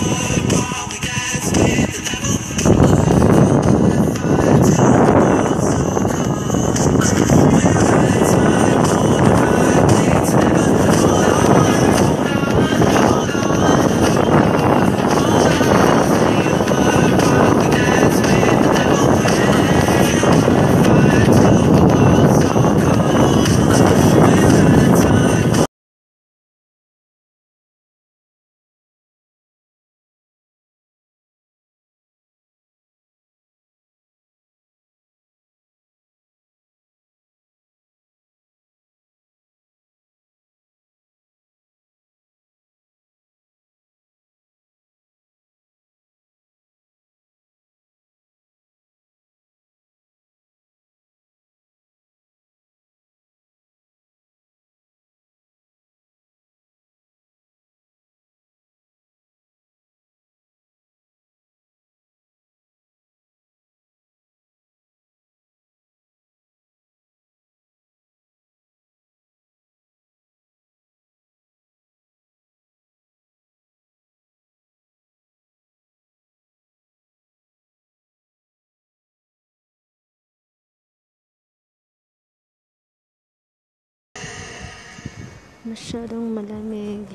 Masyadong malamig.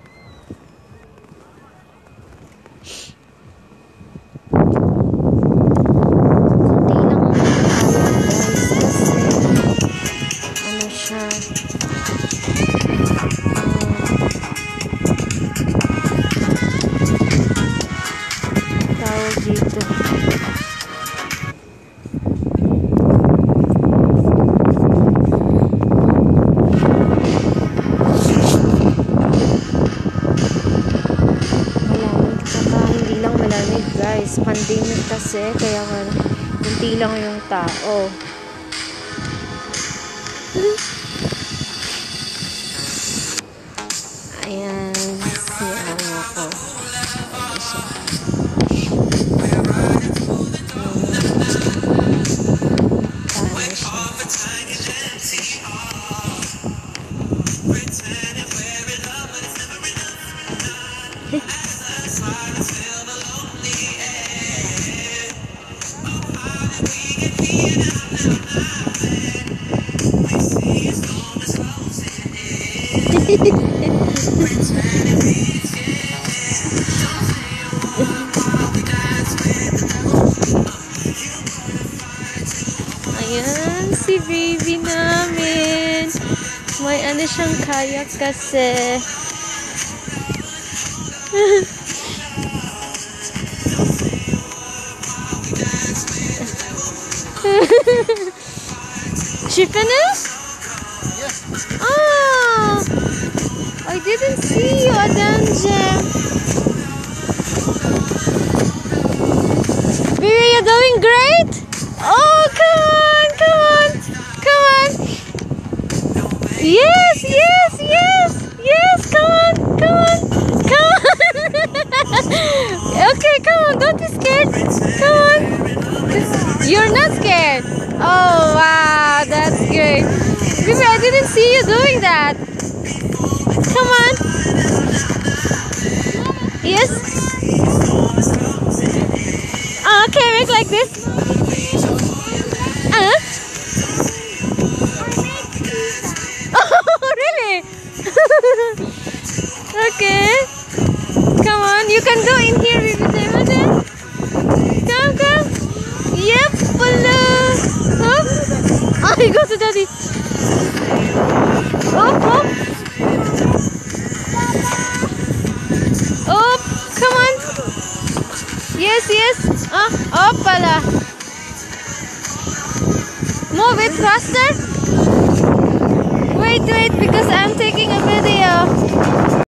Kunti lang ang kaya guys kasi ano siya tawag dito. Guys, pandemic kasi kaya kunti lang yung tao. Ayan, si ano ko. Ayan, si baby namin. May ano siyang kayak kasi. She finished? Yes. Oh, I didn't see you, Adanje. Baby, you're doing great. Oh, come on, come on, come on. Yes, yes, yes, yes. Come on, come on, come on. Okay, come on. Don't be scared. Come on. You're not scared. Oh, wow, that's great. Baby, I didn't see you doing that. Come on. Yes. Okay, make like this. Oh, really? Okay. Come on, you can do in here, baby. Come, come. Yep, hello. Up. Oh, you go to daddy. Up, up. Up, come on. Yes, yes. Up, pala. Move it faster. Wait, because I'm taking a video.